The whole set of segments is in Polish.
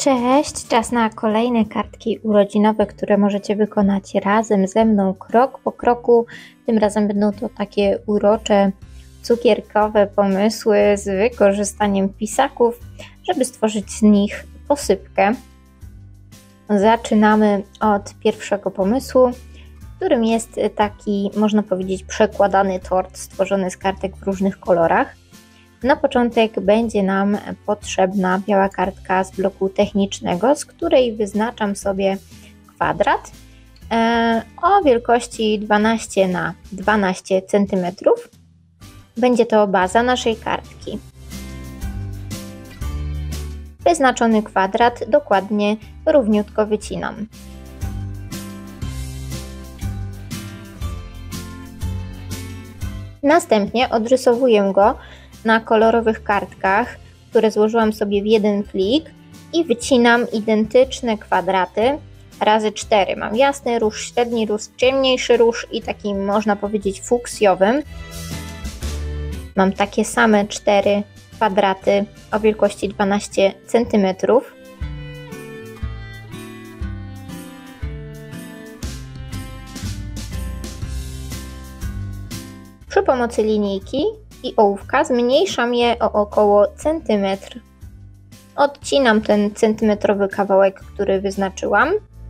Cześć, czas na kolejne kartki urodzinowe, które możecie wykonać razem ze mną krok po kroku. Tym razem będą to takie urocze, cukierkowe pomysły z wykorzystaniem pisaków, żeby stworzyć z nich posypkę. Zaczynamy od pierwszego pomysłu, którym jest taki, można powiedzieć, przekładany tort stworzony z kartek w różnych kolorach. Na początek będzie nam potrzebna biała kartka z bloku technicznego, z której wyznaczam sobie kwadrat o wielkości 12 na 12 cm. Będzie to baza naszej kartki. Wyznaczony kwadrat dokładnie równiutko wycinam. Następnie odrysowuję go na kolorowych kartkach, które złożyłam sobie w jeden plik i wycinam identyczne kwadraty razy 4. Mam jasny róż, średni róż, ciemniejszy róż i taki, można powiedzieć, fuksjowym. Mam takie same 4 kwadraty o wielkości 12 cm. Przy pomocy linijki i ołówka zmniejszam je o około centymetr. Odcinam ten centymetrowy kawałek, który wyznaczyłam,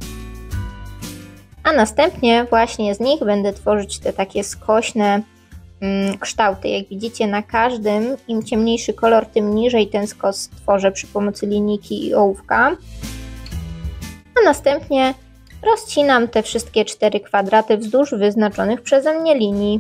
a następnie właśnie z nich będę tworzyć te takie skośne kształty. Jak widzicie, na każdym, im ciemniejszy kolor, tym niżej ten skos tworzę przy pomocy linijki i ołówka, a następnie rozcinam te wszystkie 4 kwadraty wzdłuż wyznaczonych przeze mnie linii.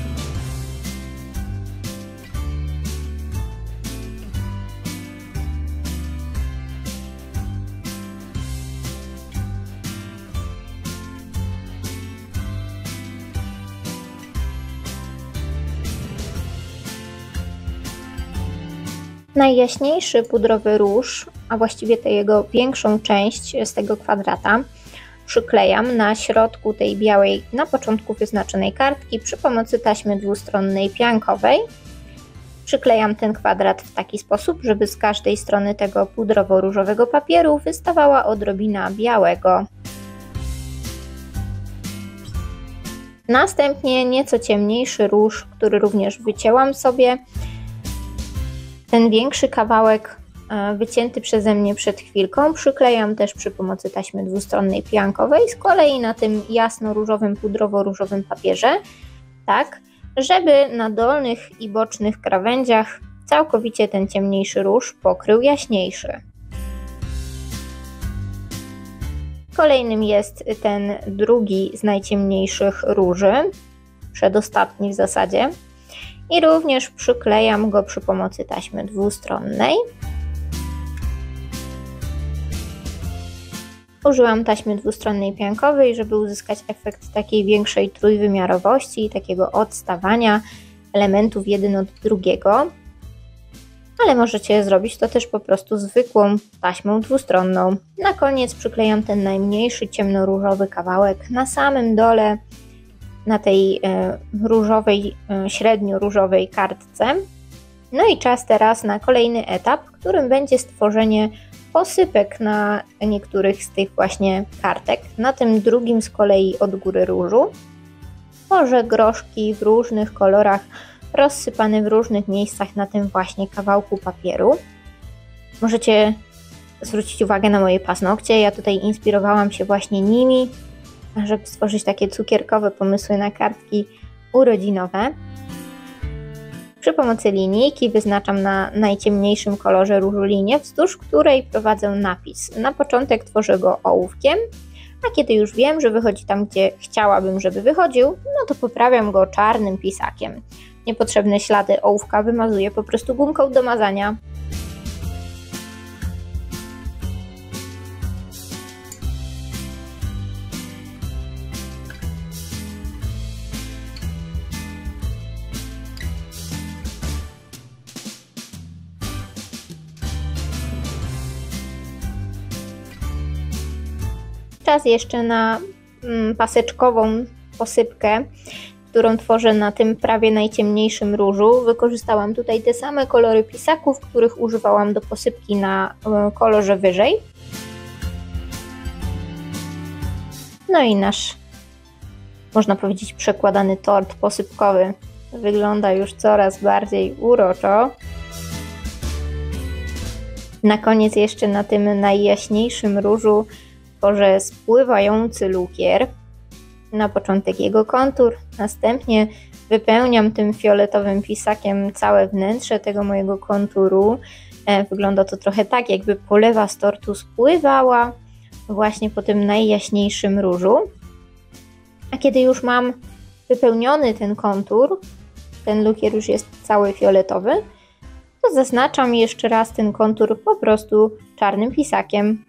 Najjaśniejszy pudrowy róż, a właściwie tę jego większą część z tego kwadrata, przyklejam na środku tej białej, na początku wyznaczonej kartki przy pomocy taśmy dwustronnej piankowej. Przyklejam ten kwadrat w taki sposób, żeby z każdej strony tego pudrowo-różowego papieru wystawała odrobina białego. Następnie nieco ciemniejszy róż, który również wycięłam sobie. Ten większy kawałek wycięty przeze mnie przed chwilką przyklejam też przy pomocy taśmy dwustronnej piankowej, z kolei na tym jasno-różowym, pudrowo-różowym papierze, tak, żeby na dolnych i bocznych krawędziach całkowicie ten ciemniejszy róż pokrył jaśniejszy. Kolejnym jest ten drugi z najciemniejszych róży, przedostatni w zasadzie. I również przyklejam go przy pomocy taśmy dwustronnej. Użyłam taśmy dwustronnej piankowej, żeby uzyskać efekt takiej większej trójwymiarowości i takiego odstawania elementów jeden od drugiego. Ale możecie zrobić to też po prostu zwykłą taśmą dwustronną. Na koniec przyklejam ten najmniejszy ciemnoróżowy kawałek na samym dole, na tej różowej, średnio różowej kartce. No i czas teraz na kolejny etap, którym będzie stworzenie posypek na niektórych z tych właśnie kartek. Na tym drugim z kolei od góry różu tworzę groszki w różnych kolorach, rozsypane w różnych miejscach na tym właśnie kawałku papieru. Możecie zwrócić uwagę na moje paznokcie, ja tutaj inspirowałam się właśnie nimi, żeby stworzyć takie cukierkowe pomysły na kartki urodzinowe. Przy pomocy linijki wyznaczam na najciemniejszym kolorze różu linię, wzdłuż której prowadzę napis. Na początek tworzę go ołówkiem, a kiedy już wiem, że wychodzi tam, gdzie chciałabym, żeby wychodził, no to poprawiam go czarnym pisakiem. Niepotrzebne ślady ołówka wymazuję po prostu gumką do mazania. Czas jeszcze na paseczkową posypkę, którą tworzę na tym prawie najciemniejszym różu. Wykorzystałam tutaj te same kolory pisaków, których używałam do posypki na kolorze wyżej. No i nasz, można powiedzieć, przekładany tort posypkowy wygląda już coraz bardziej uroczo. Na koniec jeszcze na tym najjaśniejszym różu tworzę spływający lukier. Na początek jego kontur, następnie wypełniam tym fioletowym pisakiem całe wnętrze tego mojego konturu. Wygląda to trochę tak, jakby polewa z tortu spływała właśnie po tym najjaśniejszym różu. A kiedy już mam wypełniony ten kontur, ten lukier już jest cały fioletowy, to zaznaczam jeszcze raz ten kontur po prostu czarnym pisakiem.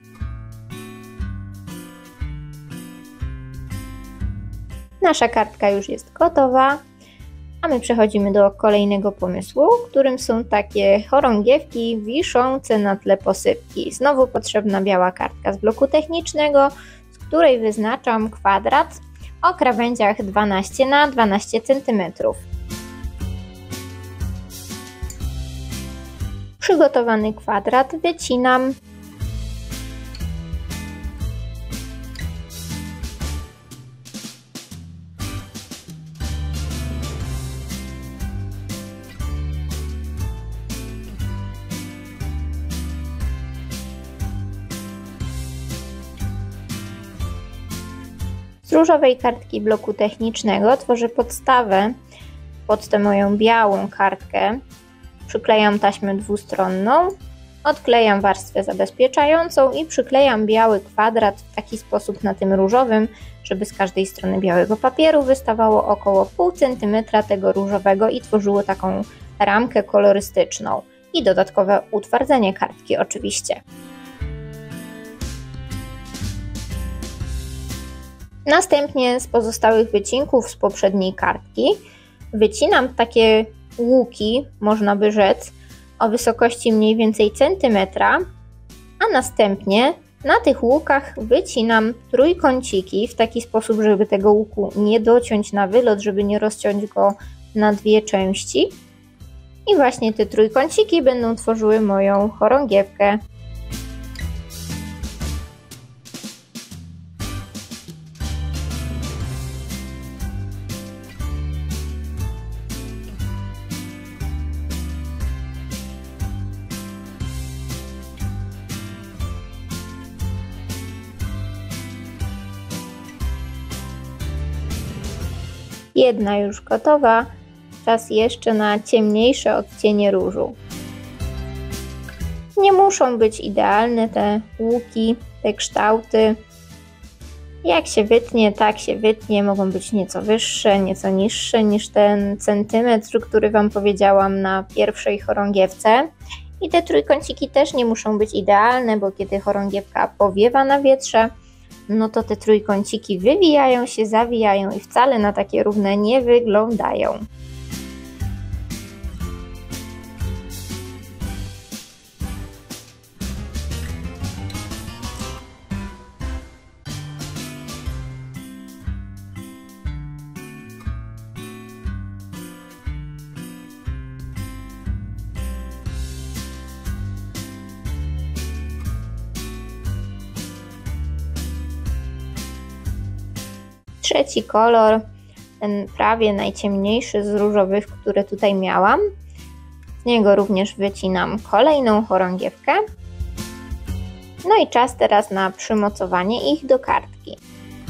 Nasza kartka już jest gotowa, a my przechodzimy do kolejnego pomysłu, którym są takie chorągiewki wiszące na tle posypki. Znowu potrzebna biała kartka z bloku technicznego, z której wyznaczam kwadrat o krawędziach 12 na 12 cm. Przygotowany kwadrat wycinam. Z różowej kartki bloku technicznego tworzę podstawę pod tę moją białą kartkę. Przyklejam taśmę dwustronną, odklejam warstwę zabezpieczającą i przyklejam biały kwadrat w taki sposób na tym różowym, żeby z każdej strony białego papieru wystawało około pół centymetra tego różowego i tworzyło taką ramkę kolorystyczną i dodatkowe utwardzenie kartki oczywiście. Następnie z pozostałych wycinków z poprzedniej kartki wycinam takie łuki, można by rzec, o wysokości mniej więcej centymetra, a następnie na tych łukach wycinam trójkąciki w taki sposób, żeby tego łuku nie dociąć na wylot, żeby nie rozciąć go na dwie części. I właśnie te trójkąciki będą tworzyły moją chorągiewkę. Jedna już gotowa, czas jeszcze na ciemniejsze odcienie różu. Nie muszą być idealne te łuki, te kształty. Jak się wytnie, tak się wytnie, mogą być nieco wyższe, nieco niższe niż ten centymetr, który Wam powiedziałam na pierwszej chorągiewce. I te trójkąciki też nie muszą być idealne, bo kiedy chorągiewka powiewa na wietrze, no to te trójkąciki wywijają się, zawijają i wcale na takie równe nie wyglądają. Trzeci kolor, ten prawie najciemniejszy z różowych, które tutaj miałam. Z niego również wycinam kolejną chorągiewkę. No i czas teraz na przymocowanie ich do kartki.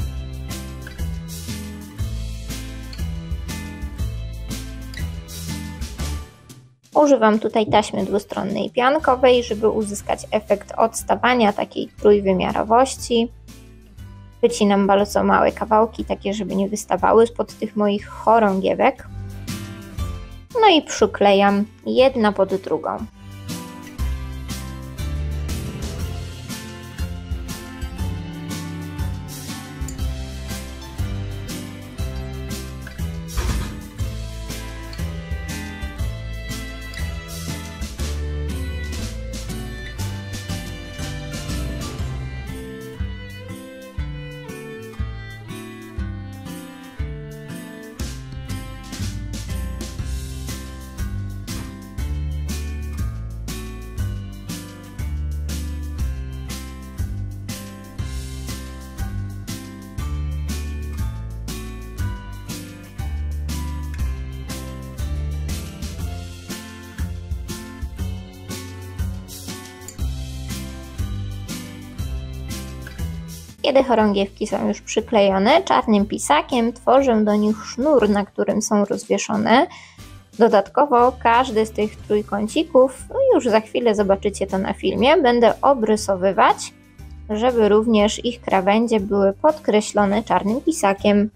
Używam tutaj taśmy dwustronnej piankowej, żeby uzyskać efekt odstawania takiej trójwymiarowości. Wycinam bardzo małe kawałki, takie żeby nie wystawały spod tych moich chorągiewek. No i przyklejam jedna pod drugą. Kiedy chorągiewki są już przyklejone, czarnym pisakiem tworzę do nich sznur, na którym są rozwieszone. Dodatkowo każdy z tych trójkącików, już za chwilę zobaczycie to na filmie, będę obrysowywać, żeby również ich krawędzie były podkreślone czarnym pisakiem.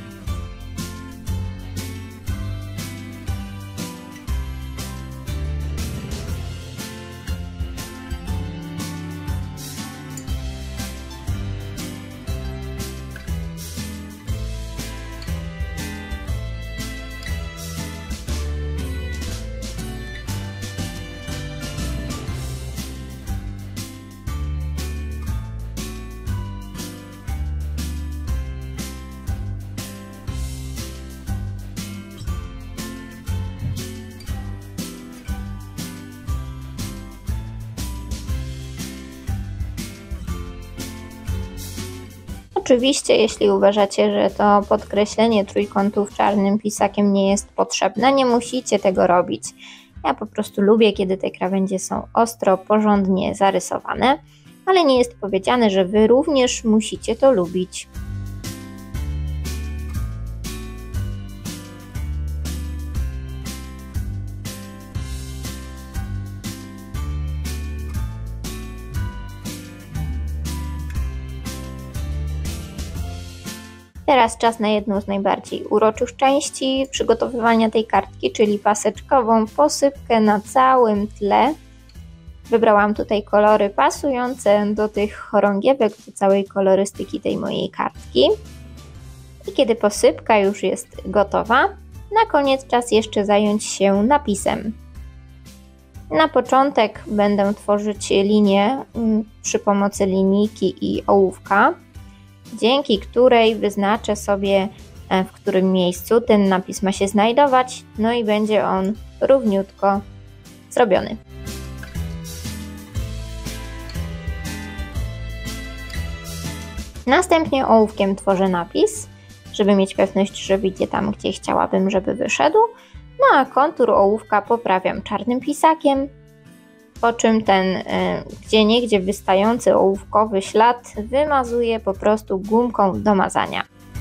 Oczywiście, jeśli uważacie, że to podkreślenie trójkątów czarnym pisakiem nie jest potrzebne, nie musicie tego robić. Ja po prostu lubię, kiedy te krawędzie są ostro, porządnie zarysowane, ale nie jest powiedziane, że Wy również musicie to lubić. Teraz czas na jedną z najbardziej uroczych części przygotowywania tej kartki, czyli paseczkową posypkę na całym tle. Wybrałam tutaj kolory pasujące do tych chorągiewek, do całej kolorystyki tej mojej kartki. I kiedy posypka już jest gotowa, na koniec czas jeszcze zająć się napisem. Na początek będę tworzyć linię przy pomocy linijki i ołówka, dzięki której wyznaczę sobie, w którym miejscu ten napis ma się znajdować, no i będzie on równiutko zrobiony. Następnie ołówkiem tworzę napis, żeby mieć pewność, że wyjdzie tam, gdzie chciałabym, żeby wyszedł, no a kontur ołówka poprawiam czarnym pisakiem, po czym ten gdzieniegdzie wystający ołówkowy ślad wymazuję po prostu gumką do mazania.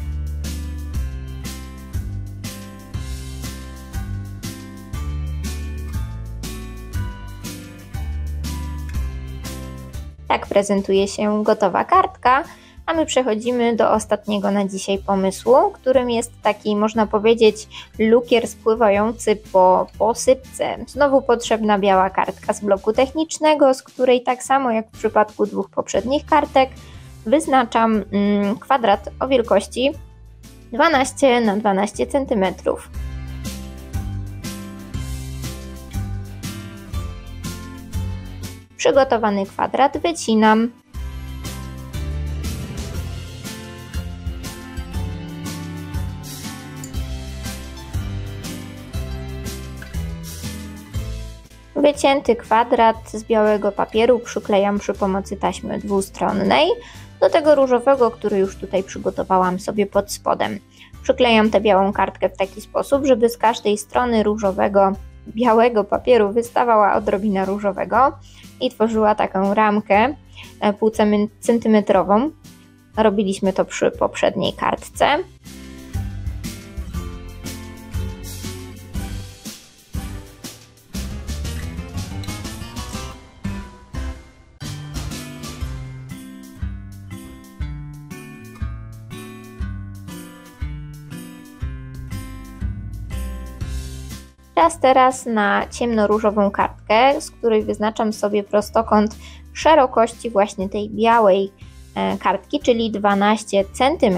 Tak prezentuje się gotowa kartka, a my przechodzimy do ostatniego na dzisiaj pomysłu, którym jest taki, można powiedzieć, lukier spływający po posypce. Znowu potrzebna biała kartka z bloku technicznego, z której tak samo jak w przypadku dwóch poprzednich kartek wyznaczam kwadrat o wielkości 12 na 12 cm. Przygotowany kwadrat wycinam. Wycięty kwadrat z białego papieru przyklejam przy pomocy taśmy dwustronnej do tego różowego, który już tutaj przygotowałam sobie pod spodem. Przyklejam tę białą kartkę w taki sposób, żeby z każdej strony różowego, białego papieru wystawała odrobina różowego i tworzyła taką ramkę półcentymetrową. Robiliśmy to przy poprzedniej kartce. Czas teraz na ciemnoróżową kartkę, z której wyznaczam sobie prostokąt szerokości właśnie tej białej kartki, czyli 12 cm.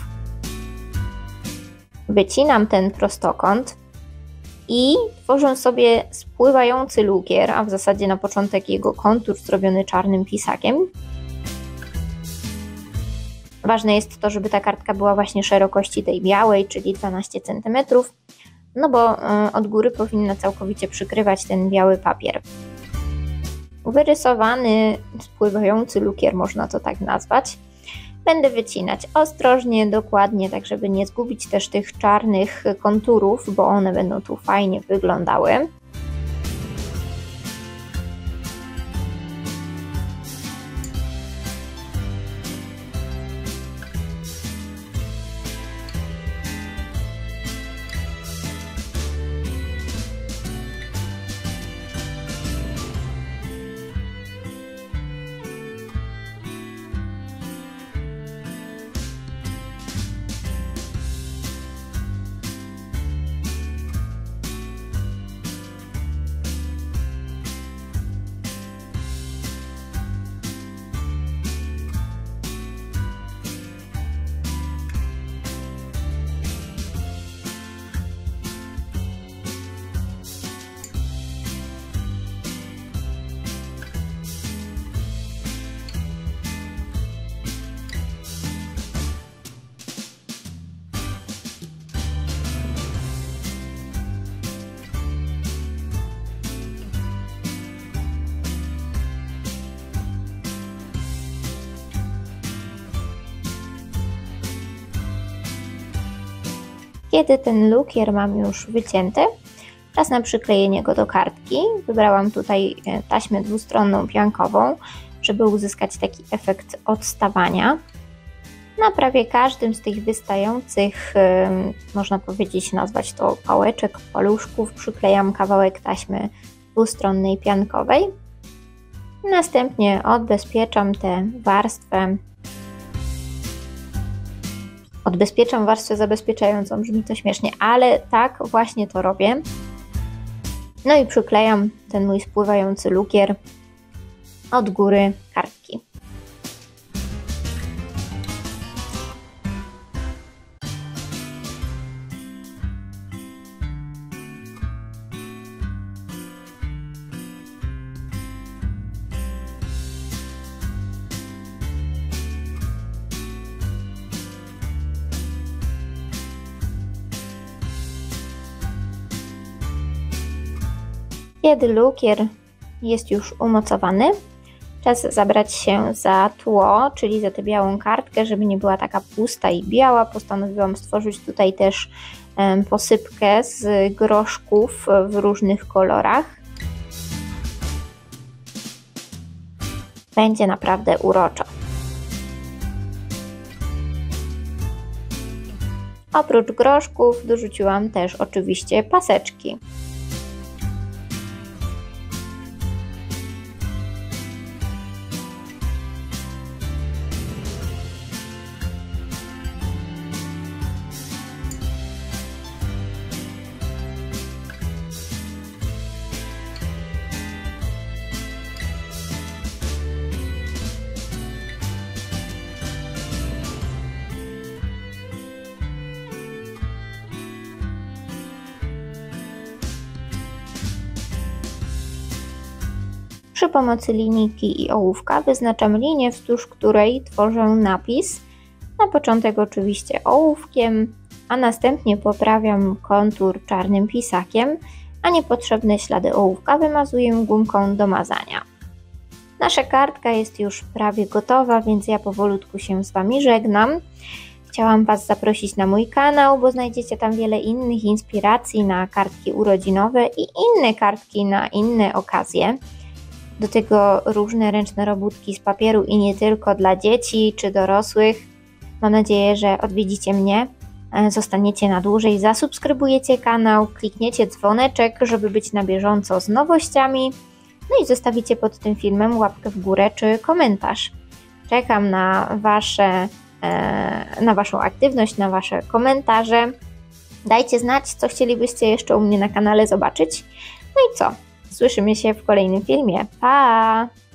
Wycinam ten prostokąt i tworzę sobie spływający lukier, a w zasadzie na początek jego kontur zrobiony czarnym pisakiem. Ważne jest to, żeby ta kartka była właśnie szerokości tej białej, czyli 12 cm. No bo od góry powinna całkowicie przykrywać ten biały papier. Wyrysowany, spływający lukier, można to tak nazwać, będę wycinać ostrożnie, dokładnie, tak żeby nie zgubić też tych czarnych konturów, bo one będą tu fajnie wyglądały. Kiedy ten lukier mam już wycięty, czas na przyklejenie go do kartki. Wybrałam tutaj taśmę dwustronną piankową, żeby uzyskać taki efekt odstawania. Na prawie każdym z tych wystających, można powiedzieć, nazwać to pałeczek, paluszków, przyklejam kawałek taśmy dwustronnej piankowej. Następnie odbezpieczam tę warstwę. Odbezpieczam warstwę zabezpieczającą, brzmi to śmiesznie, ale tak właśnie to robię. No i przyklejam ten mój spływający lukier od góry kartki. Kiedy lukier jest już umocowany, czas zabrać się za tło, czyli za tę białą kartkę, żeby nie była taka pusta i biała. Postanowiłam stworzyć tutaj też posypkę z groszków w różnych kolorach. Będzie naprawdę uroczo. Oprócz groszków dorzuciłam też oczywiście paseczki. Przy pomocy linijki i ołówka wyznaczam linię, wzdłuż której tworzę napis. Na początek oczywiście ołówkiem, a następnie poprawiam kontur czarnym pisakiem, a niepotrzebne ślady ołówka wymazuję gumką do mazania. Nasza kartka jest już prawie gotowa, więc ja powolutku się z Wami żegnam. Chciałam Was zaprosić na mój kanał, bo znajdziecie tam wiele innych inspiracji na kartki urodzinowe i inne kartki na inne okazje. Do tego różne ręczne robótki z papieru i nie tylko dla dzieci czy dorosłych. Mam nadzieję, że odwiedzicie mnie, zostaniecie na dłużej, zasubskrybujecie kanał, klikniecie dzwoneczek, żeby być na bieżąco z nowościami, no i zostawicie pod tym filmem łapkę w górę czy komentarz. Czekam na Waszą aktywność, na Wasze komentarze. Dajcie znać, co chcielibyście jeszcze u mnie na kanale zobaczyć. No i co? Słyszymy się w kolejnym filmie. Pa!